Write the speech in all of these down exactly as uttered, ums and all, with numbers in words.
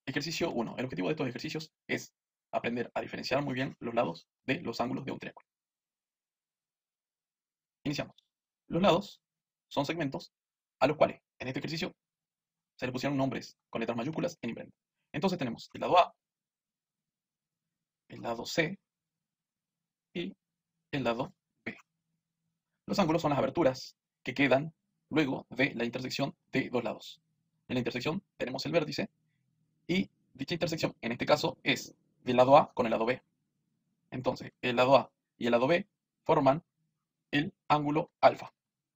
Ejercicio uno. El objetivo de estos ejercicios es aprender a diferenciar muy bien los lados de los ángulos de un triángulo. Iniciamos. Los lados son segmentos a los cuales en este ejercicio se le pusieron nombres con letras mayúsculas en imprenta. Entonces tenemos el lado A, el lado C y el lado B. Los ángulos son las aberturas que quedan luego de la intersección de dos lados. En la intersección tenemos el vértice y dicha intersección en este caso es del lado A con el lado B. Entonces el lado A y el lado B forman el ángulo alfa.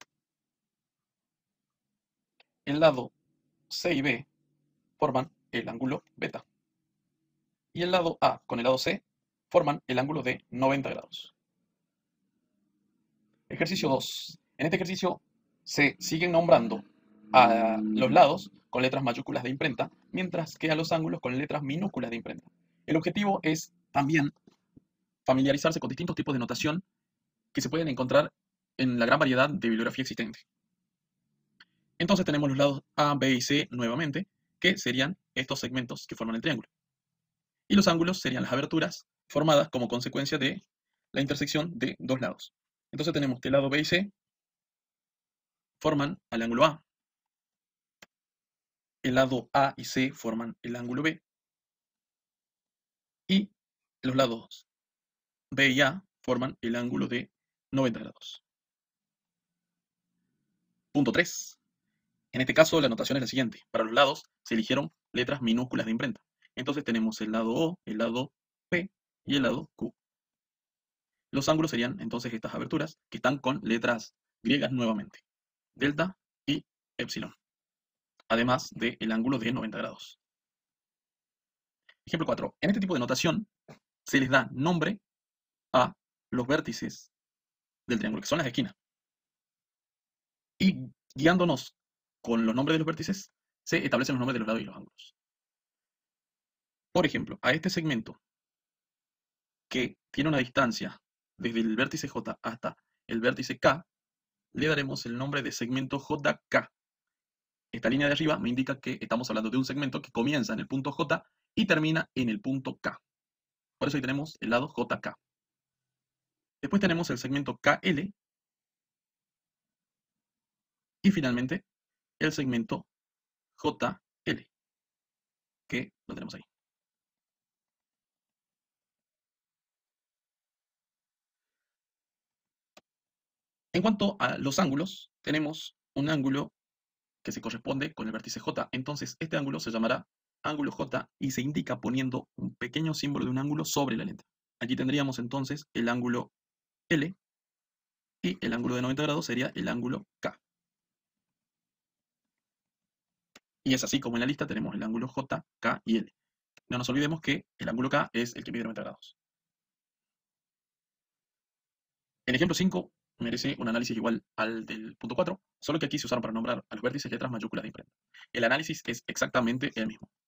El lado C y B forman el ángulo beta. Y el lado A con el lado C forman el ángulo de noventa grados. Ejercicio dos. En este ejercicio se siguen nombrando a los lados con letras mayúsculas de imprenta, mientras que a los ángulos con letras minúsculas de imprenta. El objetivo es también familiarizarse con distintos tipos de notación que se pueden encontrar en la gran variedad de bibliografía existente. Entonces tenemos los lados A, B y C nuevamente, que serían estos segmentos que forman el triángulo. Y los ángulos serían las aberturas formadas como consecuencia de la intersección de dos lados. Entonces tenemos que el lado B y C forman el ángulo A, el lado A y C forman el ángulo B, y los lados B y A forman el ángulo de noventa grados. Punto tres. En este caso la notación es la siguiente. Para los lados se eligieron letras minúsculas de imprenta. Entonces tenemos el lado O, el lado P y el lado Q. Los ángulos serían entonces estas aberturas que están con letras griegas nuevamente. Delta y epsilon. Además del ángulo de noventa grados. Ejemplo cuatro. En este tipo de notación se les da nombre a los vértices del triángulo, que son las esquinas. Y guiándonos con los nombres de los vértices, se establecen los nombres de los lados y los ángulos. Por ejemplo, a este segmento que tiene una distancia desde el vértice J hasta el vértice K, le daremos el nombre de segmento J K. Esta línea de arriba me indica que estamos hablando de un segmento que comienza en el punto J y termina en el punto K. Por eso ahí tenemos el lado J K. Después tenemos el segmento K L y finalmente el segmento J L, que lo tenemos ahí. En cuanto a los ángulos, tenemos un ángulo que se corresponde con el vértice J. Entonces, este ángulo se llamará ángulo J y se indica poniendo un pequeño símbolo de un ángulo sobre la letra. Aquí tendríamos entonces el ángulo L y el ángulo de noventa grados sería el ángulo K. Y es así como en la lista tenemos el ángulo J, K y L. No nos olvidemos que el ángulo K es el que mide noventa grados. El ejemplo cinco merece un análisis igual al del punto cuatro, solo que aquí se usaron para nombrar a los vértices letras mayúsculas de imprenta. El análisis es exactamente el mismo.